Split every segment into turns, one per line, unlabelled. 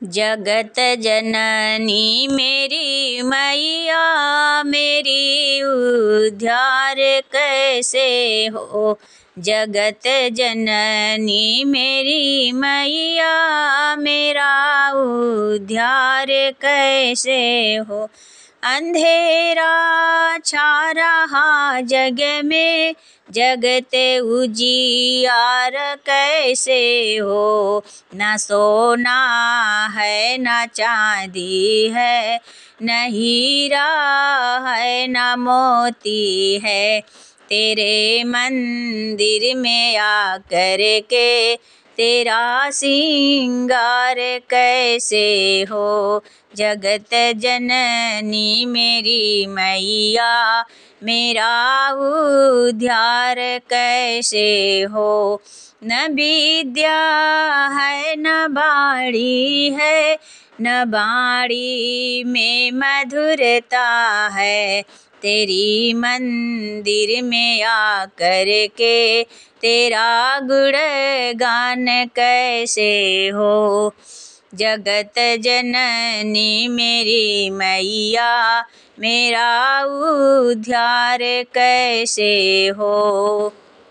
जगत जननी मेरी मैया मेरी उद्धार कैसे हो। जगत जननी मेरी मैया मेरा उद्धार कैसे हो। अंधेरा छा रहा जग में जगत उजियार कैसे हो। न सोना है न चांदी है न हीरा है न मोती है। तेरे मंदिर में आकर के तेरा सिंगार कैसे हो। जगत जननी मेरी मैया मेरा उद्धार कैसे हो। न विद्या है न बाणी है न बाणी में मधुरता है। तेरी मंदिर में आकर के तेरा गुणगान कैसे हो। जगत जननी मेरी मैया मेरा उद्धार कैसे हो।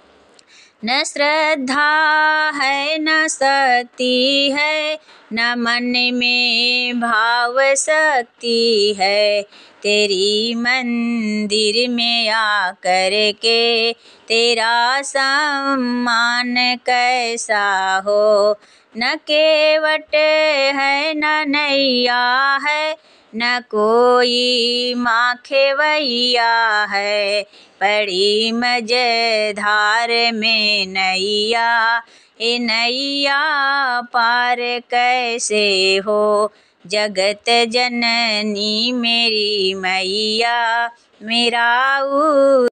न श्रद्धा है न शक्ति है न मन में भाव शक्ति है। तेरी मंदिर में आकर के तेरा सम्मान कैसा हो। न केवट है न नैया है न कोई माँ खेवैया है। पड़ी मझधार में नैया ए नैया पार कैसे हो। जगत जननी मेरी मैया मेरा